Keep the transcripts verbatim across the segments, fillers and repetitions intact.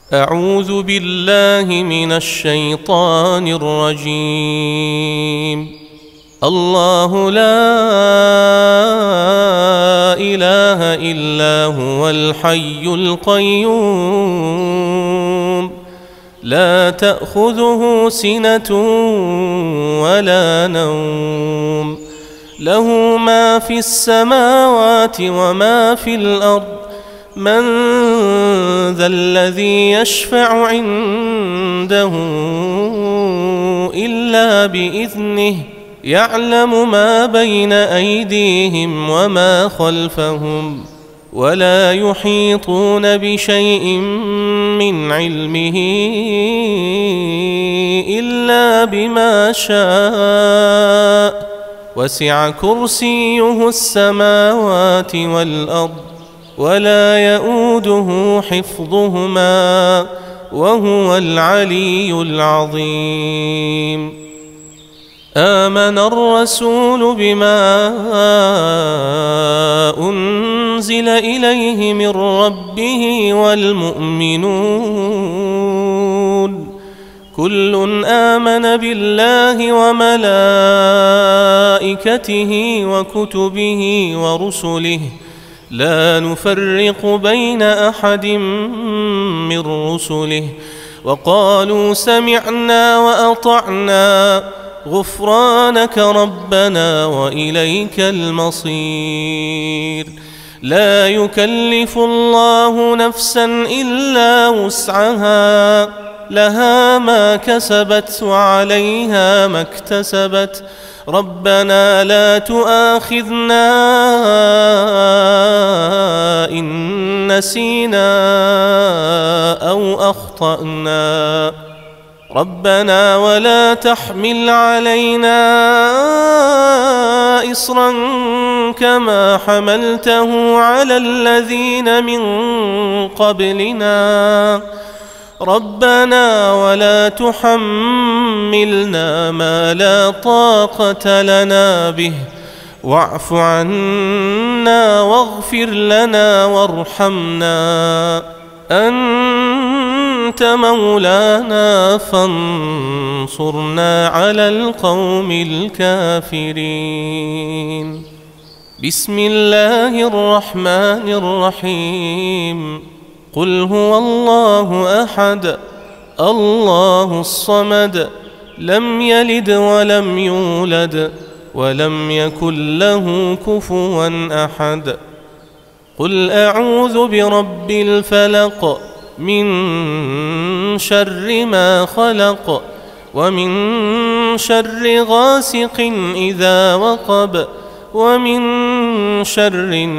أعوذ بالله من الشيطان الرجيم. الله لا إله إلا هو الحي القيوم لا تأخذه سنة ولا نوم له ما في السماوات وما في الأرض من ذا الذي يشفع عنده إلا بإذنه يعلم ما بين أيديهم وما خلفهم ولا يحيطون بشيء من علمه إلا بما شاء وسع كرسيه السماوات والأرض ولا يؤوده حفظهما وهو العلي العظيم. آمن الرسول بما أنزل إليه من ربه والمؤمنون كل آمن بالله وملائكته وكتبه ورسله لا نفرق بين أحد من رسله وقالوا سمعنا وأطعنا غفرانك ربنا وإليك المصير. لا يكلف الله نفسا إلا وسعها لها ما كسبت وعليها ما اكتسبت ربنا لا تؤاخذنا إن نسينا أو أخطأنا ربنا ولا تحمل علينا إصرا كما حملته على الذين من قبلنا ربنا ولا تحملنا ما لا طاقة لنا به واعف عنا واغفر لنا وارحمنا أنت مولانا فانصرنا على القوم الكافرين. بسم الله الرحمن الرحيم. قل هو الله أحد الله الصمد لم يلد ولم يولد ولم يكن له كفوا أحد. قل أعوذ برب الفلق من شر ما خلق ومن شر غاسق إذا وقب ومن شر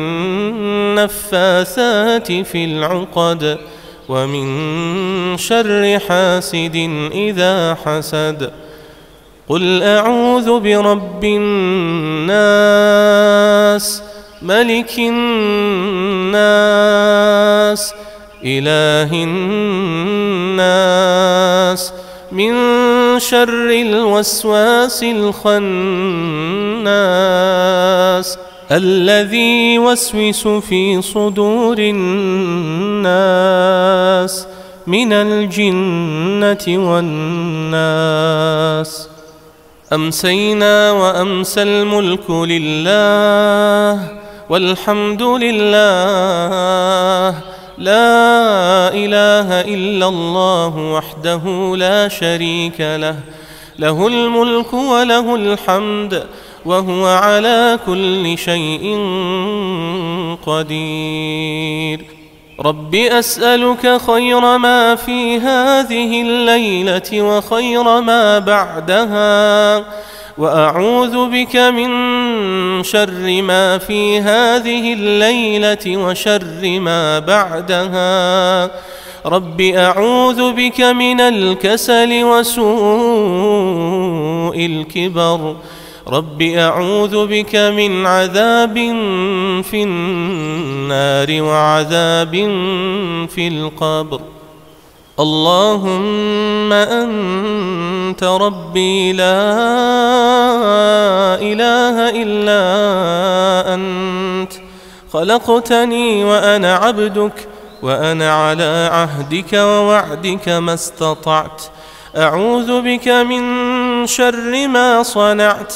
النفاثات في العقد ومن شر حاسد إذا حسد. قل أعوذ برب الناس ملك الناس إله الناس من شر الوسواس الخناس الذي يوسوس في صدور الناس من الجنة والناس. أمسينا وأمسى الملك لله والحمد لله لا إله إلا الله وحده لا شريك له له الملك وله الحمد وهو على كل شيء قدير. رب أسألك خير ما في هذه الليلة وخير ما بعدها وأعوذ بك من شر ما في هذه الليلة وشر ما بعدها. رب أعوذ بك من الكسل وسوء الكبر. رب أعوذ بك من عذاب في النار وعذاب في القبر. اللهم أنت ربي لا إله إلا أنت خلقتني وأنا عبدك وأنا على عهدك ووعدك ما استطعت. أعوذ بك من شر ما صنعت.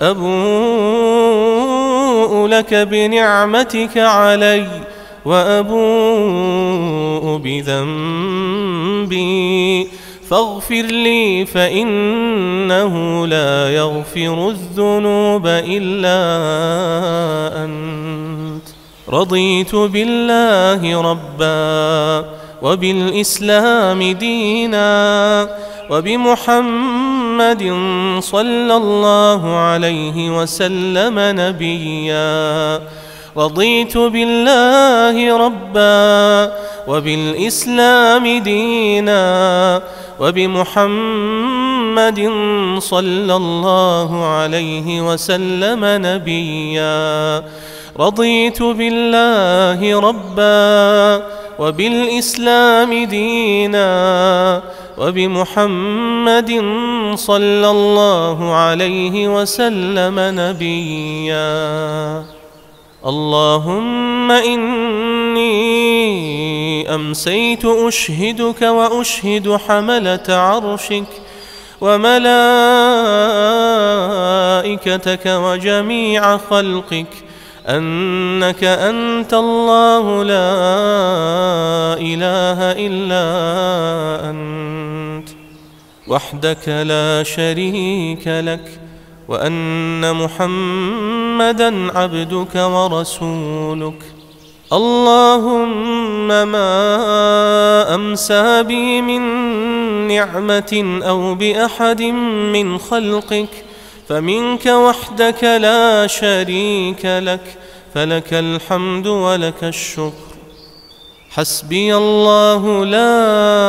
أبوء لك بنعمتك علي وأبوء بذنبي فاغفر لي فإنه لا يغفر الذنوب إلا أنت. رضيت بالله ربا وبالإسلام دينا وبمحمد صلى الله عليه وسلم نبيا. رضيت بالله ربا وبالإسلام دينا وبمحمد صلى الله عليه وسلم نبيا. رضيت بالله ربا وبالإسلام دينا وبمحمد صلى الله عليه وسلم نبيا. اللهم إني أمسيت أشهدك وأشهد حملة عرشك وملائكتك وجميع خلقك أنك أنت الله لا إله إلا أنت وحدك لا شريك لك، وأن محمدًا عبدك ورسولك. اللهم ما أمسى بي من نعمة أو بأحد من خلقك فمنك وحدك لا شريك لك، فلك الحمد ولك الشكر. حسبي الله لا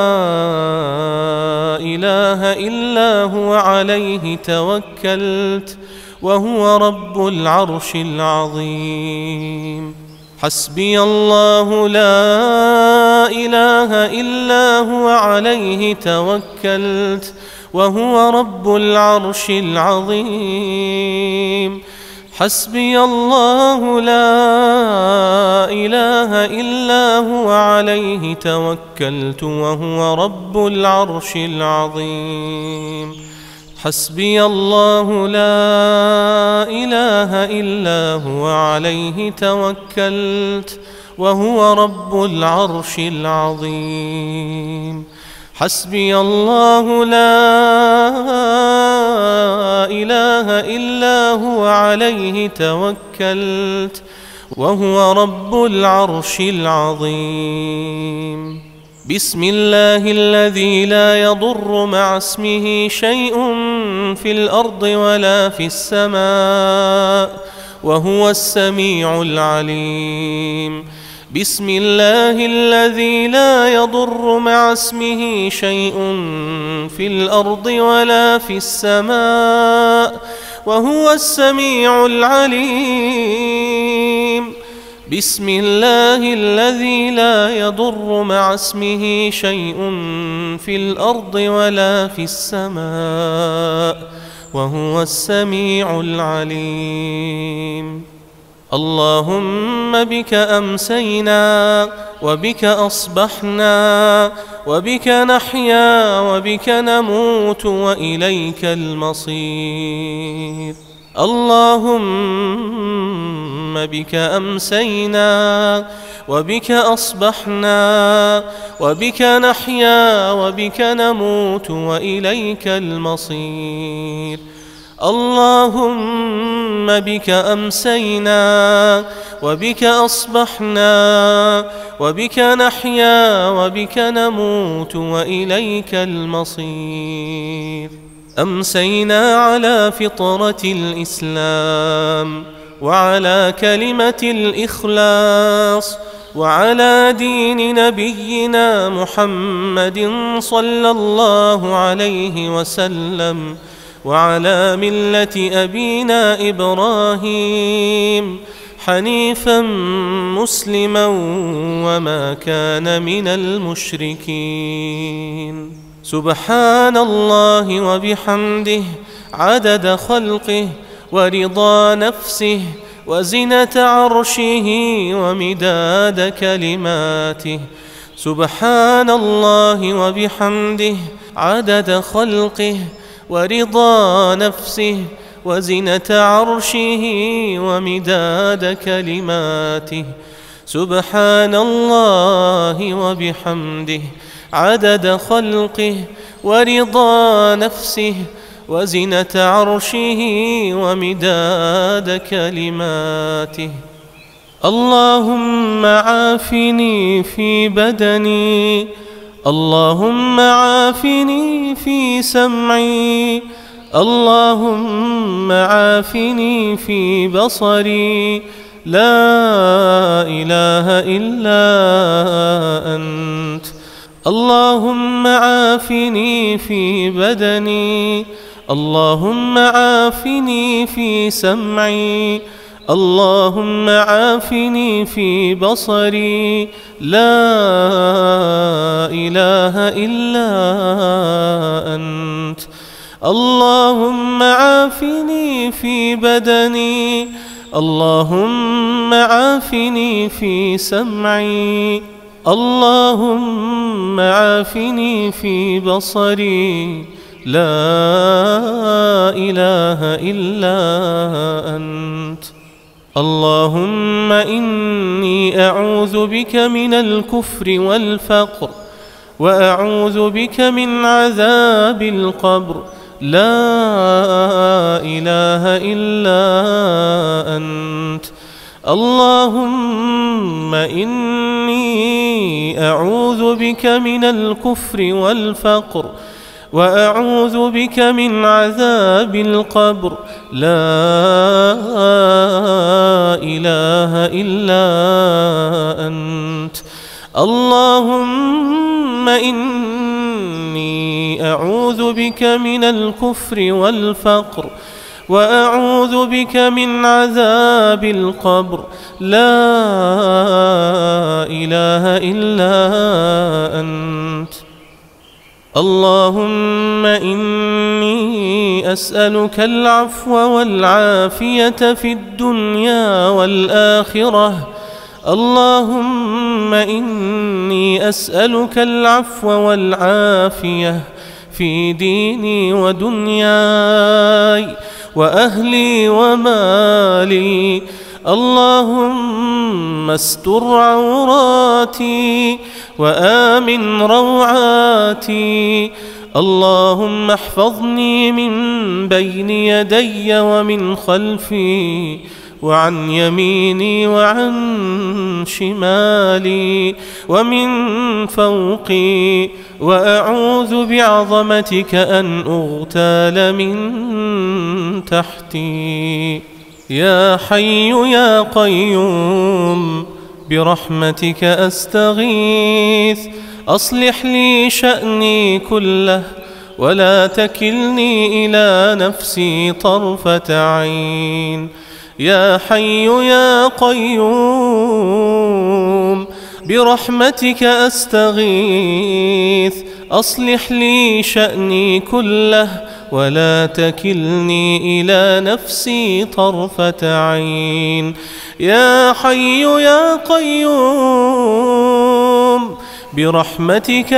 إله إلا هو عليه توكلت وهو رب العرش العظيم. حسبي الله لا إله إلا هو عليه توكلت وهو رب العرش العظيم. حسبي الله لا إله إلا هو عليه توكلت وهو رب العرش العظيم. حسبي الله لا إله إلا هو عليه توكلت وهو رب العرش العظيم. حسبي الله لا إله إلا هو عليه توكلت وهو رب العرش العظيم. بسم الله الذي لا يضر مع اسمه شيء في الأرض ولا في السماء وهو السميع العليم. بسم الله الذي لا يضر مع اسمه شيء في الأرض ولا في السماء وهو السميع العليم. بسم الله الذي لا يضر مع اسمه شيء في الأرض ولا في السماء وهو السميع العليم. اللهم بك أمسينا وبك أصبحنا وبك نحيا وبك نموت وإليك المصير. اللهم بك أمسينا وبك أصبحنا وبك نحيا وبك نموت وإليك المصير. اللهم بك أمسينا وبك أصبحنا وبك نحيا وبك نموت وإليك المصير. أمسينا على فطرة الإسلام وعلى كلمة الإخلاص وعلى دين نبينا محمد صلى الله عليه وسلم وعلى ملة أبينا إبراهيم حنيفا مسلما وما كان من المشركين. سبحان الله وبحمده عدد خلقه ورضا نفسه وزنة عرشه ومداد كلماته. سبحان الله وبحمده عدد خلقه ورضا نفسه وزنة عرشه ومداد كلماته. سبحان الله وبحمده عدد خلقه ورضا نفسه وزنة عرشه ومداد كلماته. اللهم عافني في بدني، اللهم عافني في سمعي، اللهم عافني في بصري، لا إله إلا أنت. اللهم عافني في بدني، اللهم عافني في سمعي، اللهم عافني في بصري، لا إله إلا أنت. اللهم عافني في بدني، اللهم عافني في سمعي، اللهم عافني في بصري، لا إله إلا أنت. اللهم إني أعوذ بك من الكفر والفقر، وأعوذ بك من عذاب القبر، لا إله إلا أنت. اللهم إني أعوذ بك من الكفر والفقر، وأعوذ بك من عذاب القبر، لا إله إلا أنت. اللهم إني أعوذ بك من الكفر والفقر، وأعوذ بك من عذاب القبر، لا إله إلا أنت. اللهم إني أسألك العفو والعافية في الدنيا والآخرة. اللهم إني أسألك العفو والعافية في ديني ودنياي وأهلي ومالي. اللهم استر عوراتي وآمن روعاتي. اللهم احفظني من بين يدي ومن خلفي وعن يميني وعن شمالي ومن فوقي، وأعوذ بعظمتك أن أغتال من تحتي. يا حي يا قيوم برحمتك أستغيث، أصلح لي شأني كله ولا تكلني إلى نفسي طرفة عين. يا حي يا قيوم برحمتك أستغيث، أصلح لي شأني كله ولا تكلني إلى نفسي طرفة عين. يا حي يا قيوم برحمتك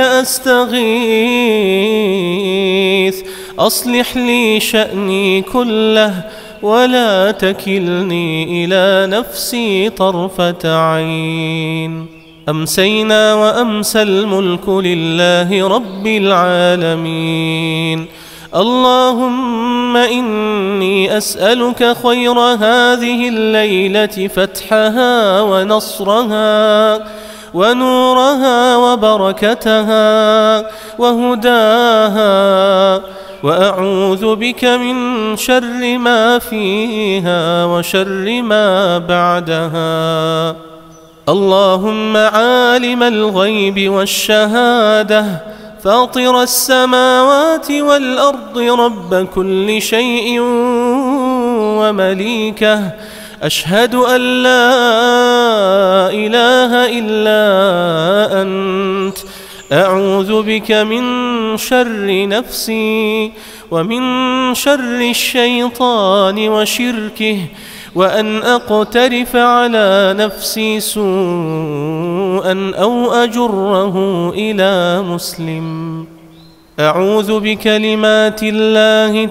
أستغيث، أصلح لي شأني كله ولا تكلني إلى نفسي طرفة عين. أمسينا وأمسى الملك لله رب العالمين. اللهم إني أسألك خير هذه الليلة، فتحها ونصرها ونورها وبركتها وهداها، وأعوذ بك من شر ما فيها وشر ما بعدها. اللهم عالم الغيب والشهادة، فاطر السماوات والأرض، رب كل شيء ومليكه، أشهد أن لا إله إلا أنت. أعوذ بك من شر نفسي ومن شر الشيطان وشركه وأن أقترف على نفسي سوءا أو أجره إلى مسلم. أعوذ بكلمات الله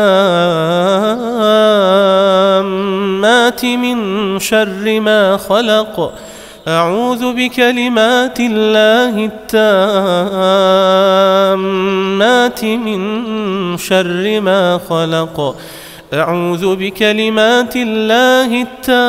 التامات من شر ما خلق. أعوذ بكلمات الله التامات من شر ما خلق. أعوذ بكلمات الله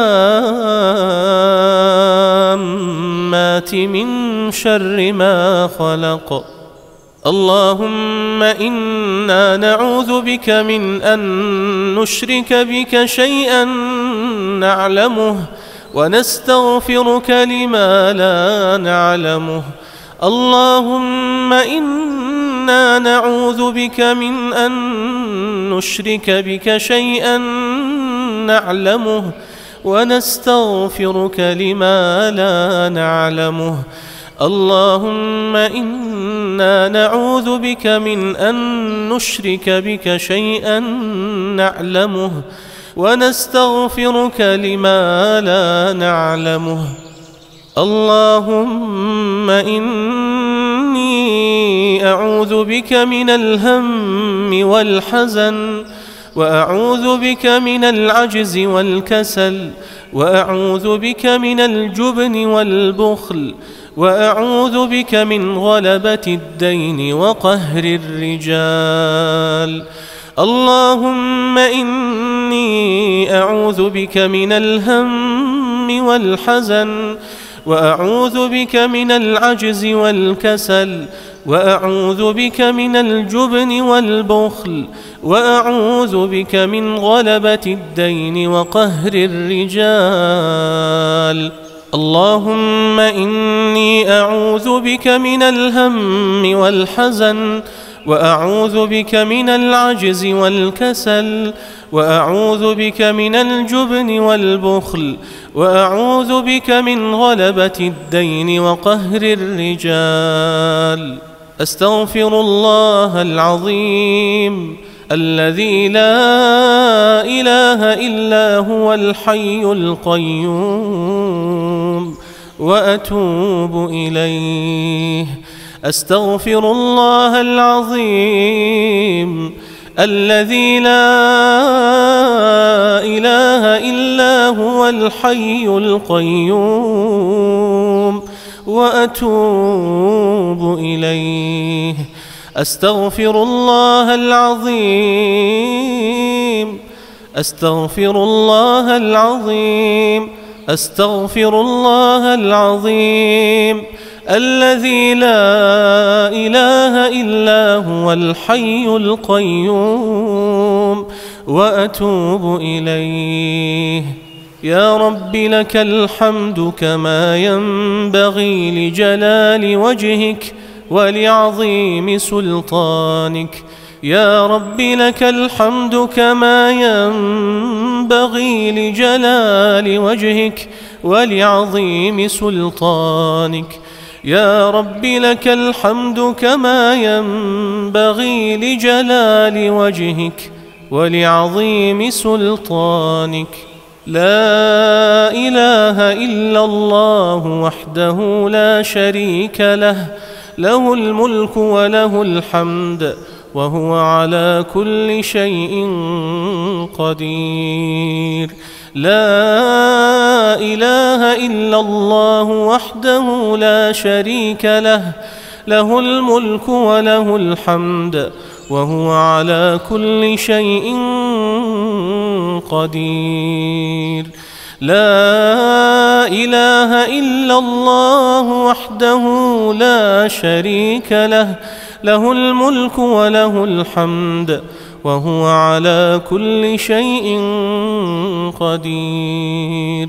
التامات من شر ما خلق. اللهم إنا نعوذ بك من أن نشرك بك شيئا نعلمه ونستغفرك لما لا نعلمه. اللهم إنا نعوذ بك من أن نشرك بك شيئا نعلمه ونستغفرك لما لا نعلمه. اللهم إنا نعوذ بك من أن نشرك بك شيئا نعلمه ونستغفرك لما لا نعلمه. اللهم إني أعوذ بك من الهم والحزن، وأعوذ بك من العجز والكسل، وأعوذ بك من الجبن والبخل، وأعوذ بك من غلبة الدين وقهر الرجال. اللهم إني أعوذ بك من الهم والحزن، وأعوذ بك من العجز والكسل، وأعوذ بك من الجبن والبخل، وأعوذ بك من غلبة الدين وقهر الرجال. اللهم إني أعوذ بك من الهم والحزن، وأعوذ بك من العجز والكسل، وأعوذ بك من الجبن والبخل، وأعوذ بك من غلبة الدين وقهر الرجال. أستغفر الله العظيم الذي لا إله إلا هو الحي القيوم، وأتوب إليه. أستغفر الله العظيم الذي لا إله إلا هو الحي القيوم، وأتوب إليه. أستغفر الله العظيم أستغفر الله العظيم أستغفر الله العظيم الذي لا إله إلا هو الحي القيوم، وأتوب إليه. يا رب لك الحمد كما ينبغي لجلال وجهك ولعظيم سلطانك. يا رب لك الحمد كما ينبغي لجلال وجهك ولعظيم سلطانك. يا رب لك الحمد كما ينبغي لجلال وجهك ولعظيم سلطانك. لا إله إلا الله وحده لا شريك له، له الملك وله الحمد وهو على كل شيء قدير. لا إله إلا الله وحده لا شريك له، له الملك وله الحمد وهو على كل شيء قدير. لا إله إلا الله وحده لا شريك له، له الملك وله الحمد وهو على كل شيء قدير.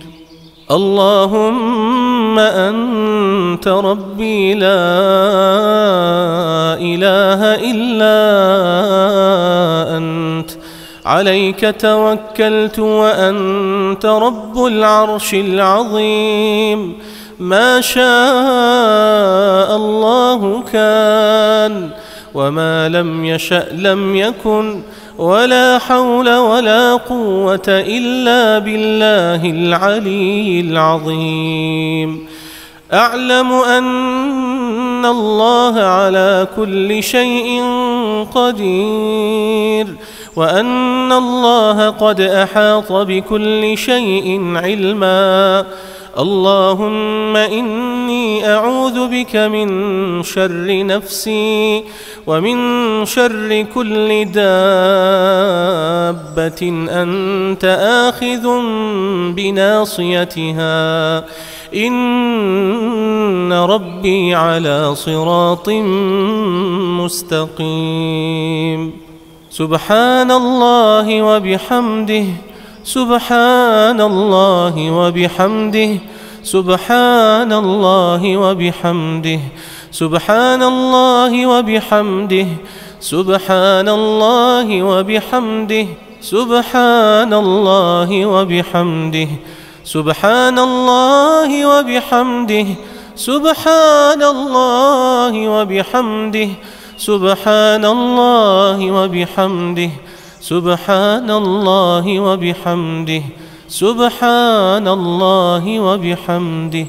اللهم أنت ربي لا إله إلا أنت، عليك توكلت وأنت رب العرش العظيم. ما شاء الله كان، وما لم يشأ لم يكن، ولا حول ولا قوة إلا بالله العلي العظيم. أعلم أن الله على كل شيء قدير، وأن الله قد أحاط بكل شيء علما. اللهم إني أعوذ بك من شر نفسي ومن شر كل دابة أنت آخذ بناصيتها، إن ربي على صراط مستقيم. سبحان الله وبحمده، سبحان الله وبحمده، سبحان الله وبحمده، سبحان الله وبحمده، سبحان الله وبحمده، سبحان الله وبحمده، سبحان الله وبحمده، سبحان الله وبحمده، سبحان الله وبحمده، سبحان الله وبحمده، سبحان الله وبحمده.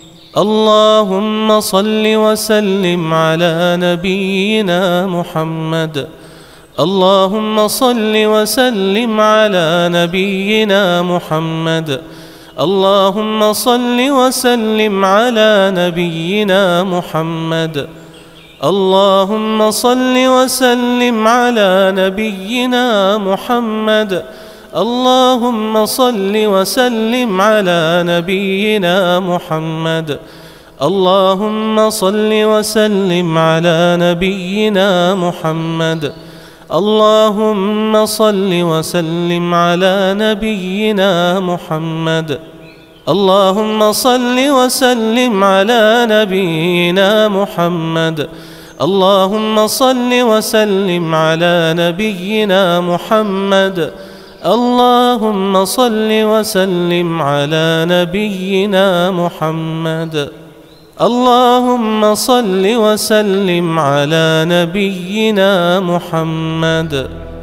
اللهم صل وسلم على نبينا محمد. اللهم صل وسلم على نبينا محمد. اللهم صل وسلم على نبينا محمد. اللهم صل وسلم على نبينا محمد. اللهم صل وسلم على نبينا محمد. اللهم صل وسلم على نبينا محمد. اللهم صل وسلم على نبينا محمد. اللهم صل وسلم على نبينا محمد. اللهم صل وسلم على نبينا محمد. اللهم صل وسلم على نبينا محمد. اللهم صل وسلم على نبينا محمد.